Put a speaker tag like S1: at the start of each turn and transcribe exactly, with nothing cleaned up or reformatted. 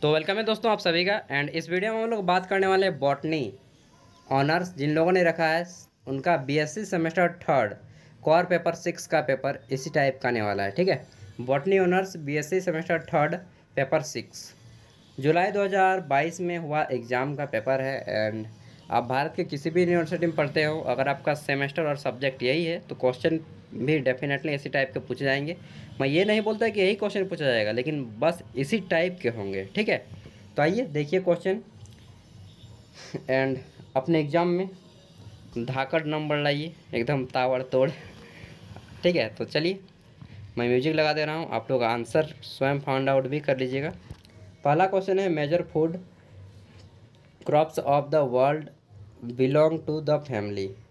S1: तो वेलकम है दोस्तों आप सभी का। एंड इस वीडियो में हम लोग बात करने वाले हैं बॉटनी ऑनर्स जिन लोगों ने रखा है उनका BSc semester third core paper six का पेपर इसी टाइप का आने वाला है। ठीक है, botany honours BSc semester third paper six जुलाई दो हज़ार बाईस में हुआ एग्ज़ाम का पेपर है। एंड आप भारत के किसी भी यूनिवर्सिटी में पढ़ते हो, अगर आपका सेमेस्टर और सब्जेक्ट यही है तो क्वेश्चन भी डेफिनेटली इसी टाइप के पूछे जाएंगे। मैं ये नहीं बोलता कि यही क्वेश्चन पूछा जाएगा, लेकिन बस इसी टाइप के होंगे। ठीक है, तो आइए देखिए क्वेश्चन एंड अपने एग्ज़ाम में धाकड़ नंबर लाइए एकदम ताबड़ तोड़। ठीक है, तो चलिए मैं म्यूजिक लगा दे रहा हूँ, आप लोग आंसर स्वयं फाइंड आउट भी कर लीजिएगा। पहला क्वेश्चन है, major food crops of the world belong to the family.